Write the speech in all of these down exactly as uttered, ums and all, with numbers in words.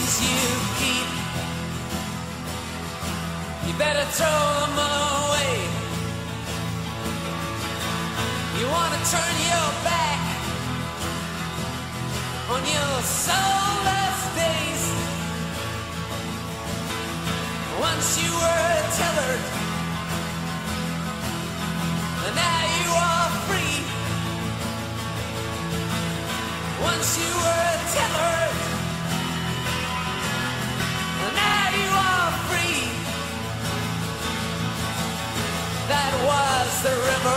things you keep, you better throw them away. You want to turn your back on your soulless days. Once you were tethered, and now you are free. Once you were tethered, and now you are free. That was the river.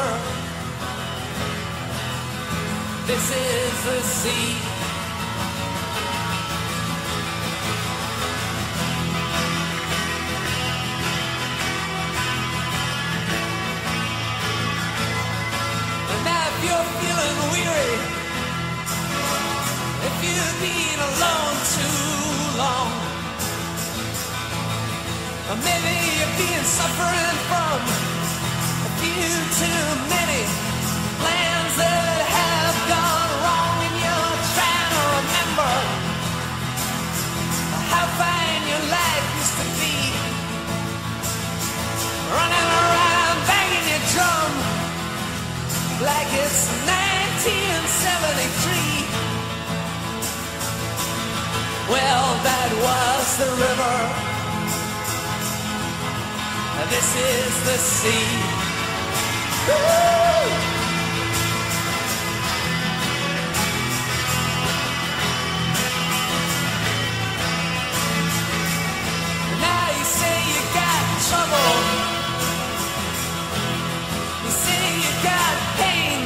This is the sea. And now if you're feeling weary, if you've been alone too long, or maybe you've been suffering from a few too many plans that have gone wrong, and you're trying to remember how fine your life used to be, running around banging your drum like it's nineteen seventy-three. Well, that was the river. This is the sea. Woo! Now you say you got trouble. You say you got pain.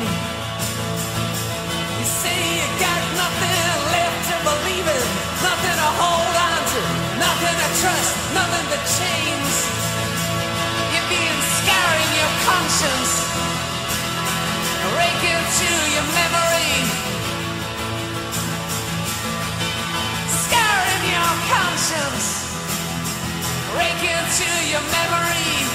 You say you got nothing left to believe in, nothing to hold on to, nothing to trust, nothing to change. You're being scarring your conscience, raking to your memory, scarring your conscience, raking to your memory.